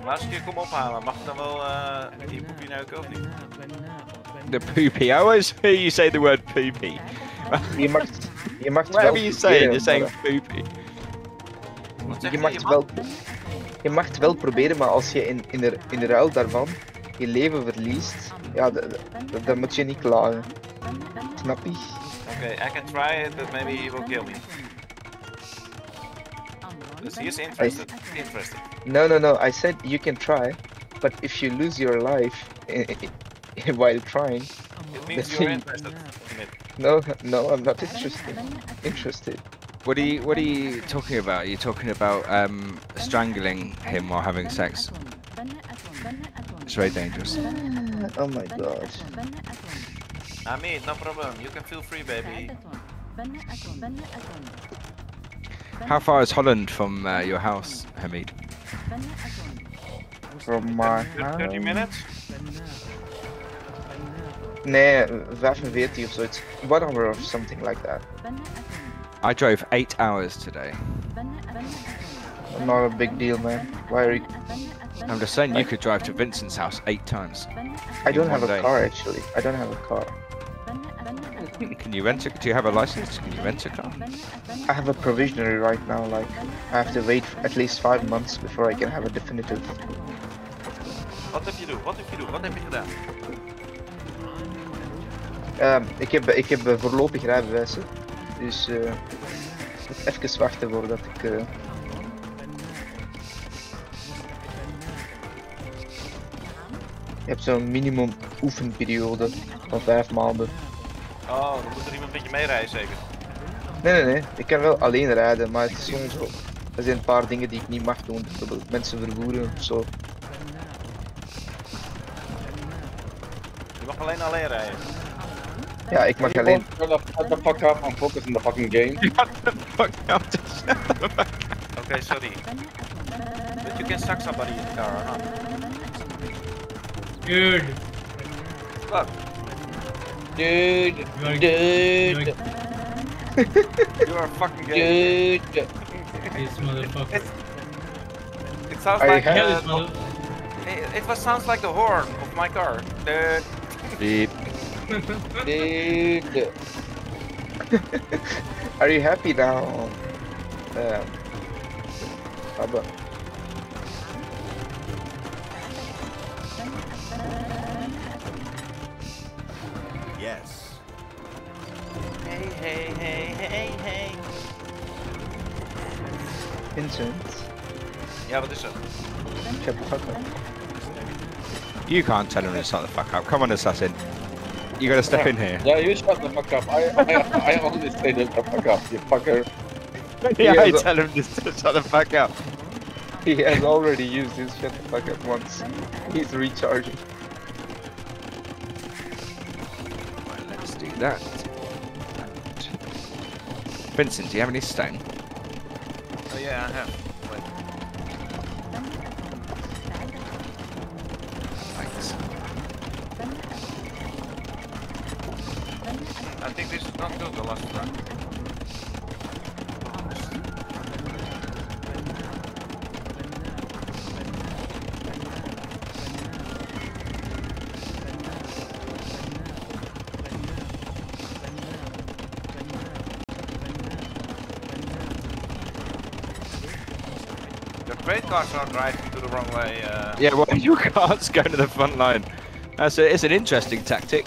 Laatste keer kom ophalen. Mag ik dan wel die poepie neuken of niet? The poopy. I always hear you say the word poopy. Je mag het Whatever wel you say, proberen, you're saying maar, poopy. Wat zeg je mag het wel proberen, maar als je in de ruil daarvan je leven verliest, ja, dan moet je niet klagen. Snap je? Okay, I can try it, but maybe he will kill me. Because he is interested. No. I said you can try, but if you lose your life while trying, It means you're interested in it. no, I'm not interested. What are you talking about? Are you talking about strangling him while having sex? It's very dangerous. Oh my god. I mean, no problem. You can feel free, baby. How far is Holland from your house, Hamid? From my 30 minutes? Nee, 45 of zoiets. 1 hour or something like that. I drove 8 hours today. Not a big deal, man. Why are you... I'm just saying you could drive to Vincent's house 8 times. I don't have one a day. car, actually. I don't have a car. Can you rent it? Do you have a license? Can you rent a car? I have a provisionary right now, like, I have to wait at least 5 months before I can have a definitive. Wat heb je doen? Wat heb je doen? Wat heb je gedaan? Ik heb voorlopig rijbewijs, hè. Dus even wachten voordat ik... Je hebt zo'n minimum oefenperiode van 5 maanden. Oh, dan moet er iemand met je meerijden zeker? Nee. Ik kan wel alleen rijden, maar het is gewoon zo. Er zijn een paar dingen die ik niet mag doen, bijvoorbeeld mensen vervoeren of zo. Je mag alleen rijden. Ja, ik mag alleen. Shut the fuck up and focus on the fucking game. Okay, sorry. But you can suck somebody in the car or not? Dude. What? Dude. You are fucking gay. Dude. This motherfucker. It sounds I like have- it sounds like the horn of my car. Beep. Dude. Are you happy now? Abba. Yes. Hey. Vincent, Ja, wat is er? shut the fuck up. You can't tell him to shut the fuck up. Come on, assassin. You gotta step in here. Yeah, you shut the fuck up. I only say that the fuck up, you fucker. Yeah, I Yeah, tell him to shut the fuck up. He has already used his shut the fuck up once. He's recharging. Right, let's do that. Vincent, do you have any stone? Oh yeah, I have. Wait. Thanks. I think this is not good, the last one. The freight cars are driving to the wrong way. Yeah, well, your car's going to the front line. It's an interesting tactic.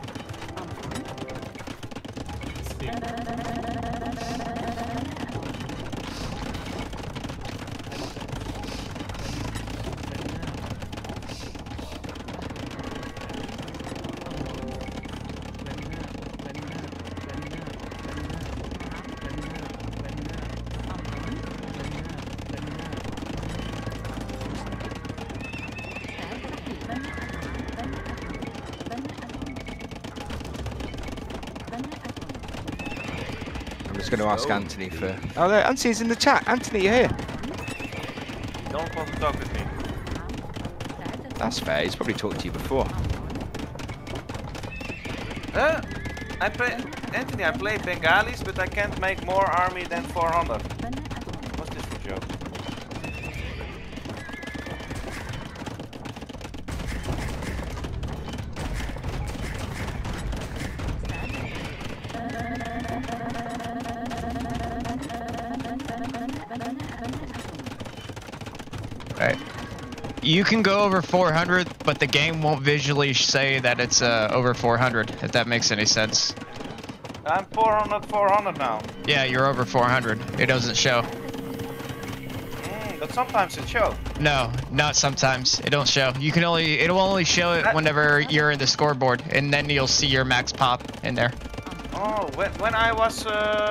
I'm just going to ask Anthony for... Oh, there, Anthony's in the chat. Anthony, you're here. Don't want to talk with me. That's fair. He's probably talked to you before. Anthony, I play Bengalis, but I can't make more army than 400. What's this for joke? You can go over 400, but the game won't visually say that it's over 400, if that makes any sense. I'm 400 now. Yeah, you're over 400. It doesn't show. But sometimes it shows. No, not sometimes. It don't show. You can only, it'll only show it whenever you're in the scoreboard, and then you'll see your max pop in there. Oh, when I was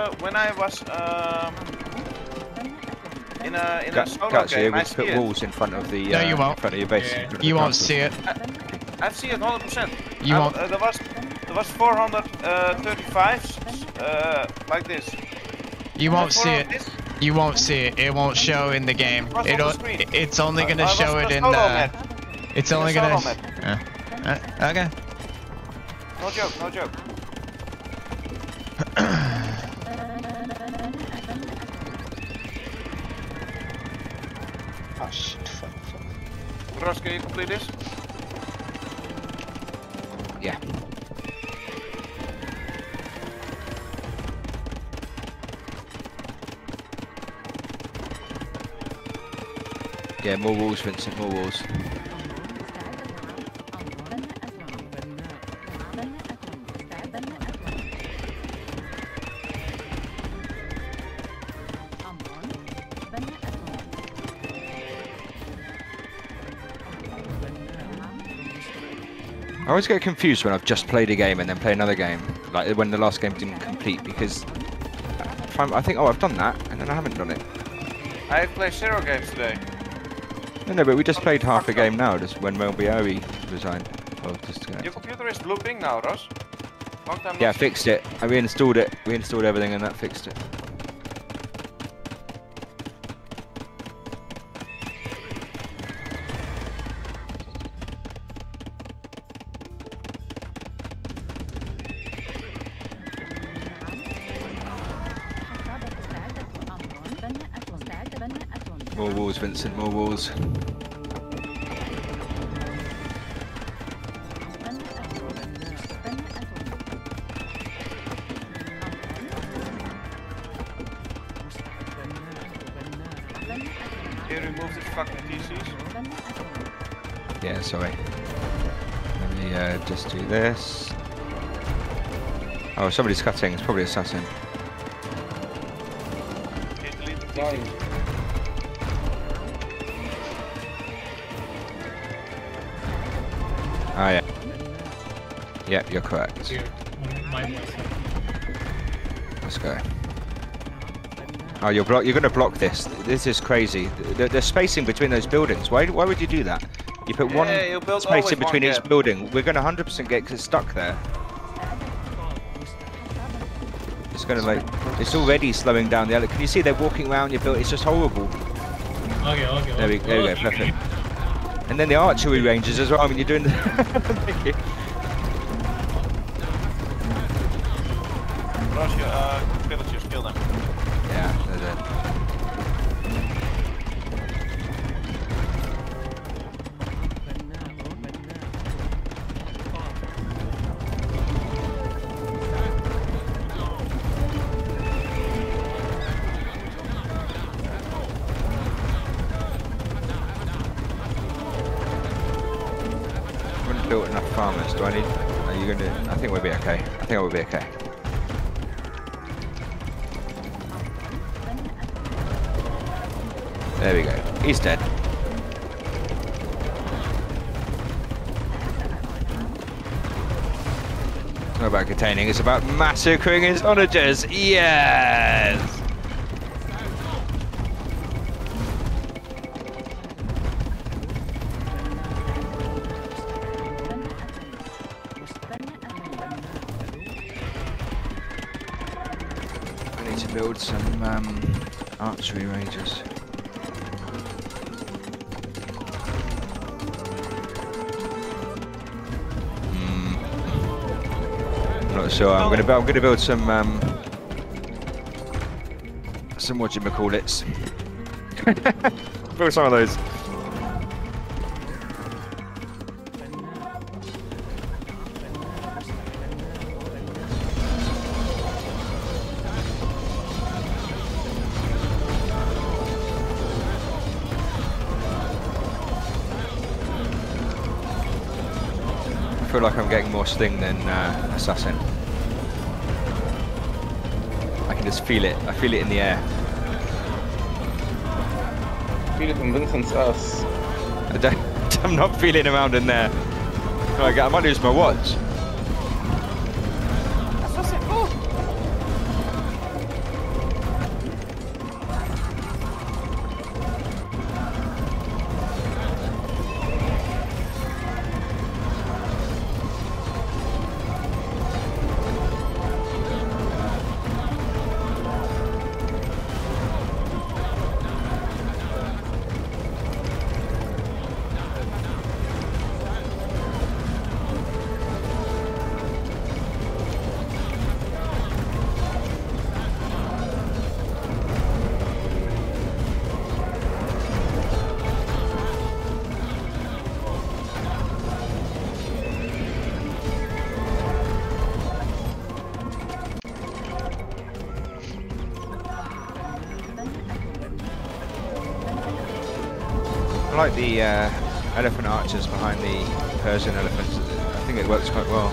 in a solo game, I would see put it. walls in front of the No, you won't. in front of your base. Yeah. You won't see it. I see it 100%. You won't. There was 435 like this. You won't see it. This. You won't see it. It won't show in the game. What's on the screen? It's only gonna I show was it in solo the. map. It's In only the gonna. solo Okay. No joke, no joke. Ah shit, fuck. Ross, can you complete this? Yeah. Yeah, more walls, Vincent, more walls. I always get confused when I've just played a game and then play another game, like when the last game didn't complete, because I think, oh, I've done that, and then I haven't done it. I have played 0 games today. No, but we just played half a game now, just when Melbiawi resigned. Well, just Your computer is looping now, Ross. Long time yeah, no see. fixed it. I reinstalled it. Reinstalled everything, and that fixed it. More walls, Vincent, more walls. Can you remove this fucking TCs? Yeah, sorry. Let me just do this. Oh, somebody's cutting. It's probably Assassin. Okay, delete the Flying. TCs. Ah, yeah. Yep, you're correct. Here, on my side. Let's go. Oh, you're gonna block this. This is crazy. The spacing between those buildings. Why would you do that? You put one you build space always in between one each gap. building. We're gonna 100% get stuck there. It's gonna like, it's already slowing down the other. Can you see they're walking around your building? It's just horrible. Okay. There we go, perfect. And then the archery ranges as well. I mean, you're doing the. Thank you. Ross, your villagers, kill them. Yeah, they're dead. Built enough farmers. Do I need? Are you going to? I think we'll be okay. I think I will be okay. There we go. He's dead. It's not about containing. It's about massacring his onagers. Yes. I need to build some archery ranges. I'm not sure. I'm gonna build some whatchamacallits. Build some of those. feel like I'm getting more sting than assassin. I can just feel it. I feel it in the air. Feel it in Vincent's ass. I'm not feeling around in there. I might lose my watch. I like the elephant archers behind the Persian elephants. I think it works quite well.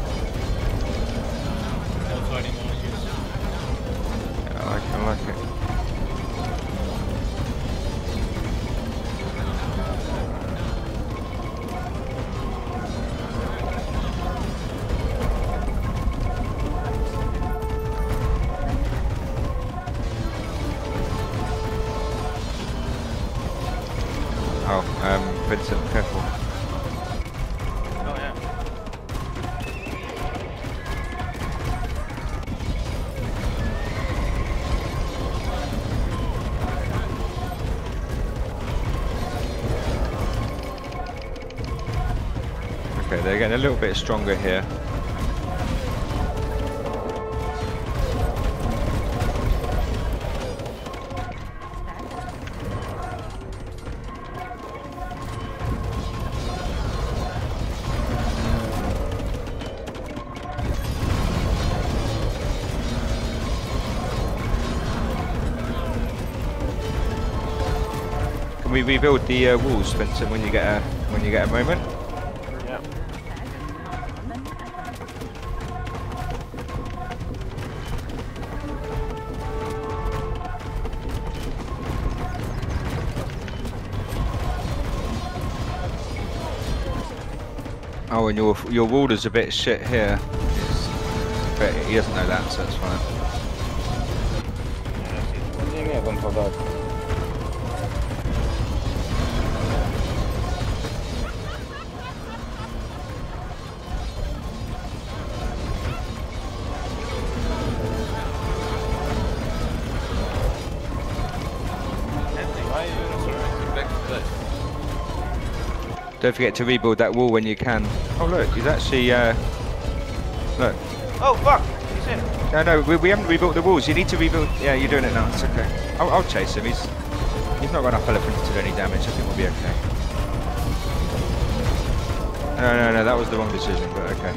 Also any more use. Yeah, I like it. Vincent, careful. Oh yeah. Okay, they're getting a little bit stronger here. Can we rebuild the walls, Vincent, when you get a moment? Yeah. Oh, and your warder's a bit shit here. But he doesn't know that, so that's fine. Nie wiem, to tak. Anthony, why are you resurrecting back to life? Don't forget to rebuild that wall when you can. Oh look, he's actually look. Oh fuck! He's in. No, we haven't rebuilt the walls. You need to rebuild. Yeah, you're doing it now. It's okay. I'll chase him. He's not got enough elephants to do any damage. I think we'll be okay. No, that was the wrong decision, but okay.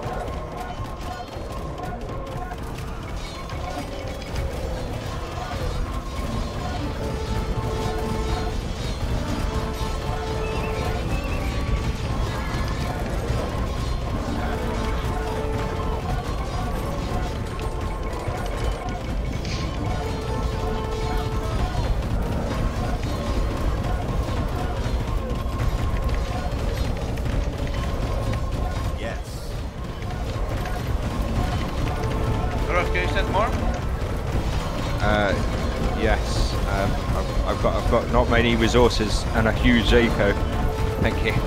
Can you send more? Yes. I've got not many resources and a huge eco. Thank you.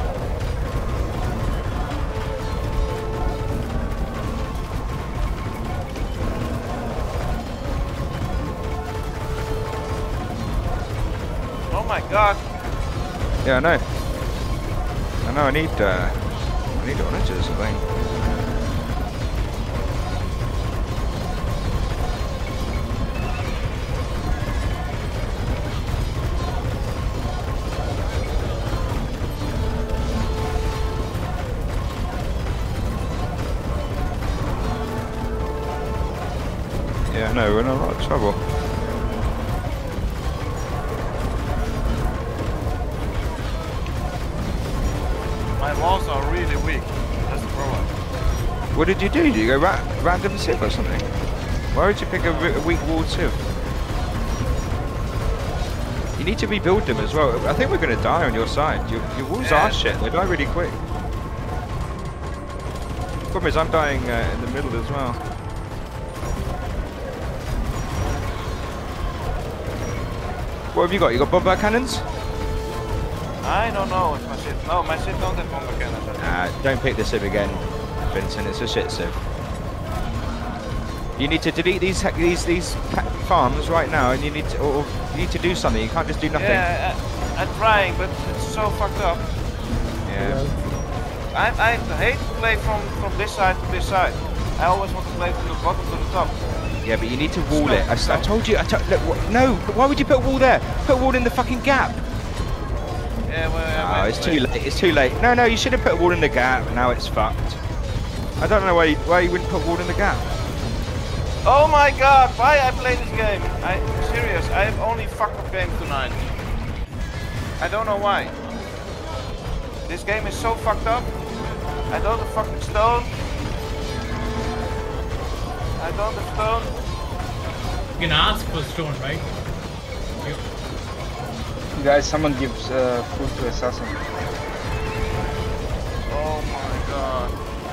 Oh my god! Yeah, I know. I need oranges, I think. Yeah, no, we're in a lot of trouble. My walls are really weak. That's the problem. What did you do? Did you go random civ or something? Why would you pick a weak wall civ? You need to rebuild them as well. I think we're going to die on your side. Your walls are shit. They die really quick. Problem is, I'm dying in the middle as well. What have you got? You got bomber cannons? I don't know if my shit. No, my shit don't have bomber cannons. Don't pick the civ again, Vincent. It's a shit civ. You need to delete these farms right now, and you need to, or you need to do something. You can't just do nothing. Yeah, I'm trying, but it's so fucked up. Yeah. I hate to play from this side to this side. I always want to play from the bottom to the top. Yeah, but you need to wall it. I told you. Look, no, why would you put a wall there? Put a wall in the fucking gap. Yeah, well, Oh, it's too late. It's too late. No, you should have put a wall in the gap. Now it's fucked. I don't know why you wouldn't put a wall in the gap. Oh my god, why I play this game? I'm serious, I have only fucked up game tonight. I don't know why. This game is so fucked up. I don't have fucking stone. I don't have stone. You can ask for stone, right? Guys, someone gives food to assassin. Oh my god.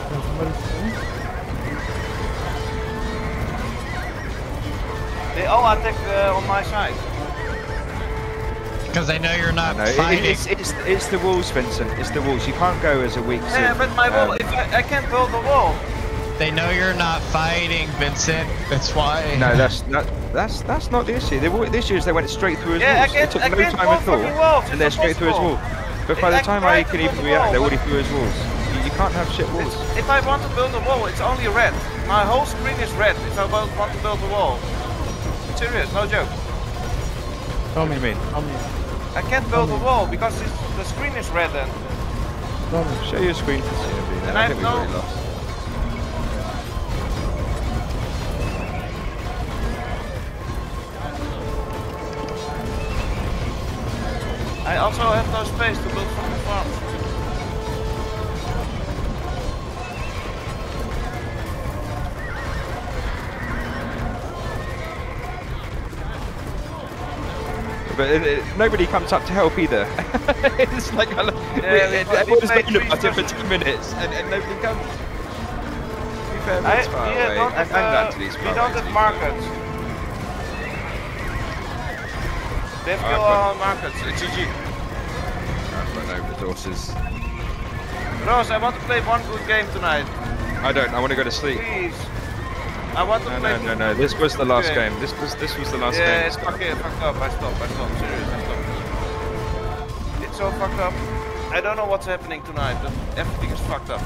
They all attack on my side. Because they know you're not No, fighting. it's the walls, Vincent. It's the walls. You can't go as a weak civ. Yeah, but my wall, if I can't build the wall. They know you're not fighting, Vincent. That's why. No, that's not the issue. The issue is they went straight through his Yeah, walls. I can't It took no build time at fucking all, walls. and they're It's straight through his wall. impossible. But by the I time tried I to can build even the react, wall, they're but already through his walls. You can't have shit walls. If I want to build a wall, it's only red. My whole screen is red if I want to build a wall. Serious, no joke. What do you mean? I can't build a wall because the screen is red then. Show your screen for CMB. And I I think we've have already no- lost. I also have no space to build fucking farms. But nobody comes up to help either. It's like everyone's played been about it for 3 2 minutes and nobody comes. To be fair, it's far away. Don't have, and Anthony's we far don't away, have to be markets. They have kill our markets. GG. I've got no resources. Ross, I want to play one good game tonight. I don't. I want to go to sleep. Please. I want to play. No. This was the last game. This was the last game. Yeah, it's fucking fucked up. I stop. Serious, I stop. It's so fucked up. I don't know what's happening tonight, but everything is fucked up.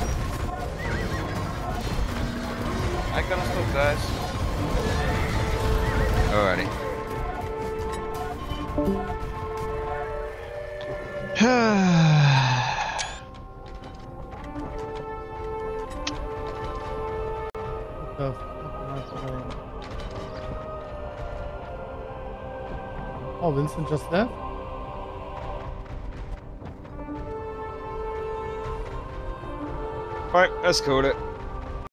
I gotta stop, guys. Alrighty. Oh, Vincent just left? Right, let's call it.